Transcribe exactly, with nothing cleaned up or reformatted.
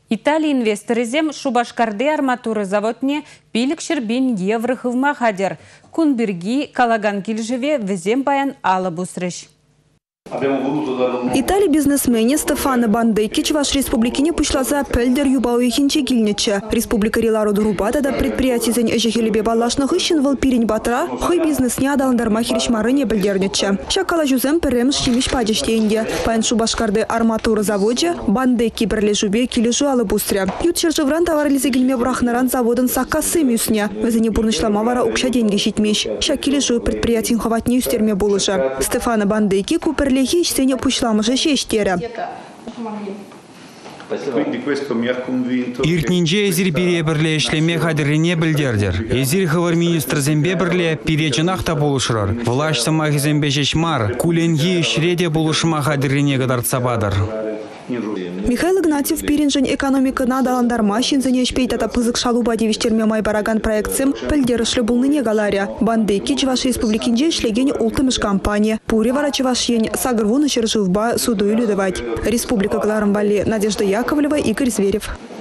Италия инвесторызем Шубашкарды арматуры заводне пилік шербен евро хывма хадер. Кунберги калаган килжеве візем баян алы бусрыш. Италия бизнесмени Стефано Бандекич ваш республикине пушлаза пельдер юбауи хинче гильниче. Республика Рилару Дурубада да предприятий зен эжехелебе балашных ищен вал пирень батра, хой бизнесне адаландарма хиришмарыне бельдерниче. Шакала жузем перем шимиш падештенде. Пайн Шубашкарды арматура заводе Бандеки берлежубе килежу алы бустря. Ют чержевран товарлизе гильме брахнаран заводын саккасы мюсне. Везене бурнышлама вара укша деньги щитмеш. Ша килежу предприятий ховатне юстерме булыжа. Стефано Бандеки купер Лехич сеня пушлама же шештера. Иртнинже эзир бире бірле ішлеме қадіріне білдердер. Эзир хывар министр зембе бірле пиречінақта болушырар. Влаш самахи зембе шешмар, куленги шреде болушыма қадіріне қадарца бадыр. Михаил Игнатьев пиренжен экономика надаландарма шинзене шпейтата пызык шалуба девиштерме майбараган проектсем пельдерышлы булныне галаря. Бандеки чваш республикинже шлеген ултымыш компания. Пуре вара чвашьен сагрвуны черживба суду илюдывать. Республика Галарам Вали Надежда Яковлева, Игорь Зверев.